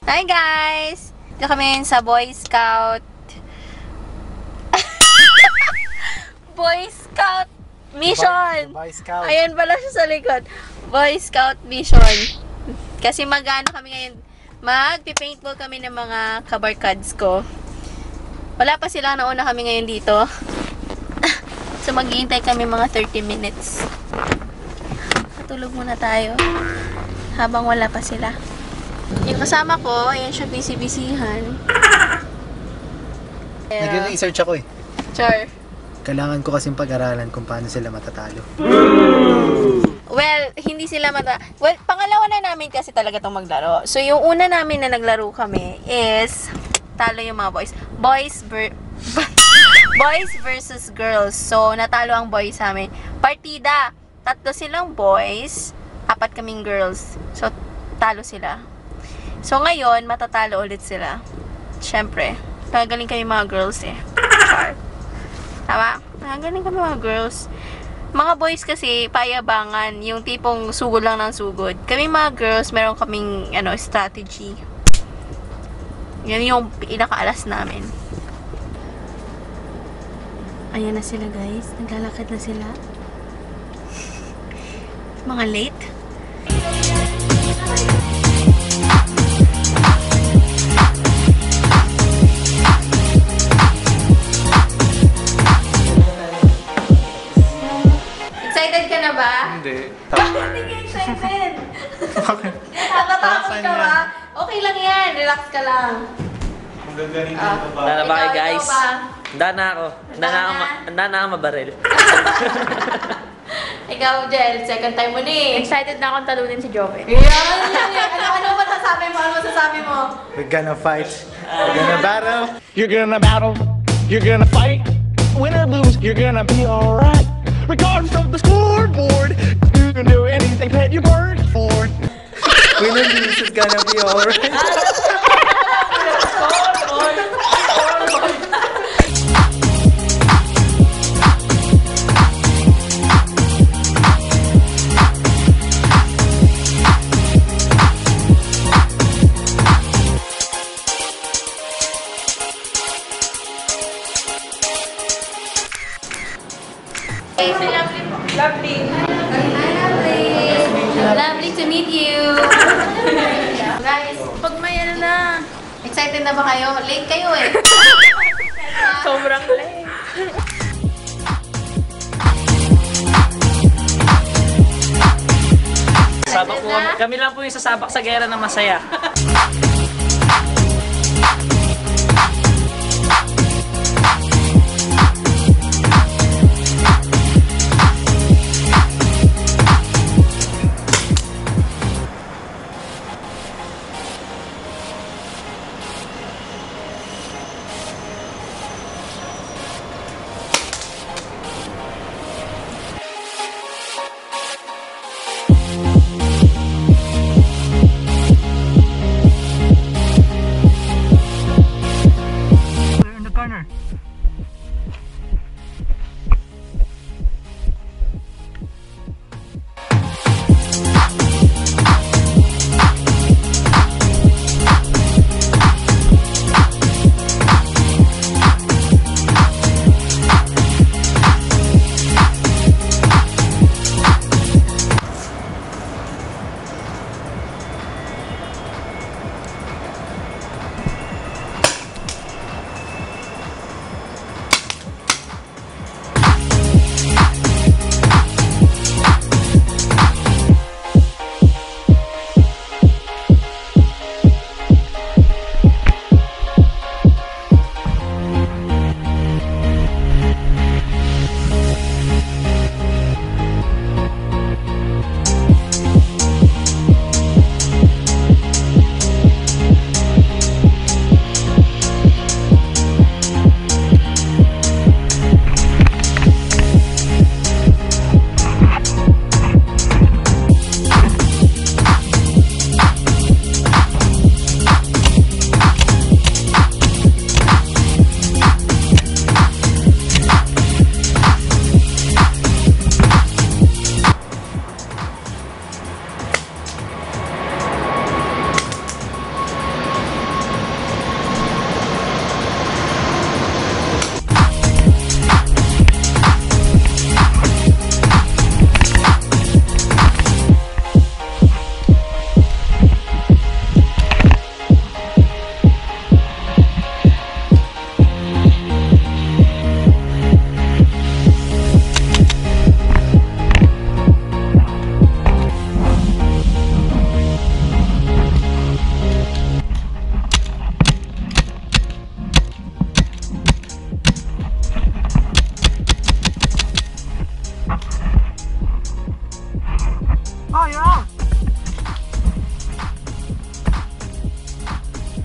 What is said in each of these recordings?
Hi guys! Dito kami sa Boy Scout. Boy Scout Mission! Boy Scout. Ayan pala siya sa likod. Boy Scout Mission. Kasi mag-ano kami ngayon, magpipaintball kami ng mga kabarkads ko. Wala pa sila, nauna kami ngayon dito. So maghihintay kami mga 30 minutes. Patulog muna tayo habang wala pa sila. Yung kasama ko, ayan siya busy-busyhan. Nag-research ako eh. Char. Kailangan ko kasing pag-aralan kung paano sila matatalo. Well, hindi sila Well, pangalawa na namin kasi talaga itong maglaro. So, yung una namin na naglaro kami is talo yung mga boys. Boys versus girls. So, natalo ang boys sa amin. Partida. 3 silang boys, 4 kaming girls. So, talo sila. So, ngayon, matatalo ulit sila. Siyempre. Nagagaling kami mga girls eh. Char. Tama? Nagagaling kami mga girls. Mga boys kasi, payabangan. Yung tipong sugod lang ng sugod. Kami mga girls, meron kaming, strategy. Yan yung pinakaalas namin. Ayan na sila guys. Naglalakad na sila. Mga late. Excited ka na ba? Hindi. Hindi ka excited. Natatakot ka ba? Okay lang yan. Relax ka lang. Handa na ba kayo guys? Handa na ako. Handa na ako mabaril. Ikaw, Jel, second time mo na eh. Excited na akong talunin si Joven. Ano masasabi mo? Ano masasabi mo? We're gonna fight. We're gonna battle. You're gonna battle, you're gonna fight. Win or lose, you're gonna be alright. Regardless of the scoreboard, you can do anything that you work for. Win or lose is gonna be alright. Lovely. Lovely to meet you. Guys, Pag may ano na. excited na ba kayo? Late kayo eh. Sobrang late. Sabak po, kami lang po yung sasabak sa gera na masaya.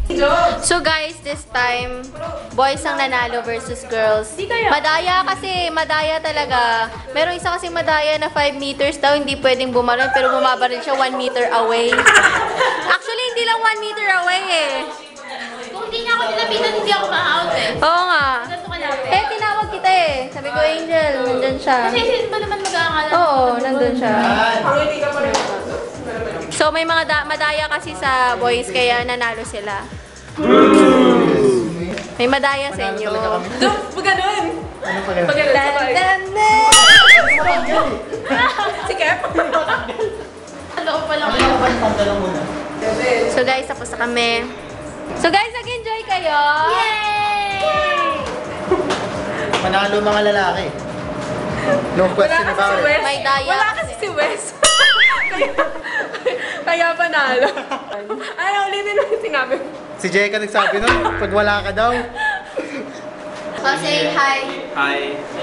So guys, this time, boys ang nanalo versus girls. Madaya kasi, madaya talaga. Merong isa kasi madaya na 5 meters daw, hindi pwedeng bumaril, pero bumabaril siya 1 meter away. Actually, hindi lang 1 meter away eh. Kung hindi niya ako nilapitan, hindi ako ma-out eh. Oo nga. Ganito ka lang. Eh, tinawag kita eh. Sabi ko, Angel, nandun siya. Kasi sino ba naman mag-aangalan? Oo, nandun siya. So, may mga madaya kasi sa boys, kaya nanalo sila. May madaya sa inyo. Pag ganun. Ano pa ganun? Sige. Ano ko pala So guys, tapos na kami. So guys, nag-enjoy kayo? Yay! Manalo mga lalaki. No question about it. May daya. Wala kasi si Wes. Kaya panalo. Ano, ulitin mo yung sinabi. Si Jeka nagsabi nun, pag wala ka daw. So say hi. Hi.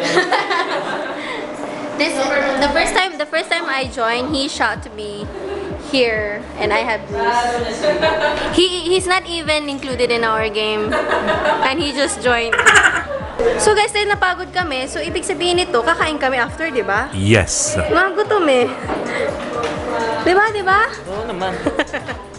The first time I joined, he shot me here and I had bruise. He's not even included in our game and he just joined. So guys, dahil napagod kami, so ibig sabihin nito, kakain kami after, di ba? Yes. Mga gutom eh. Di ba, di ba? Oo naman.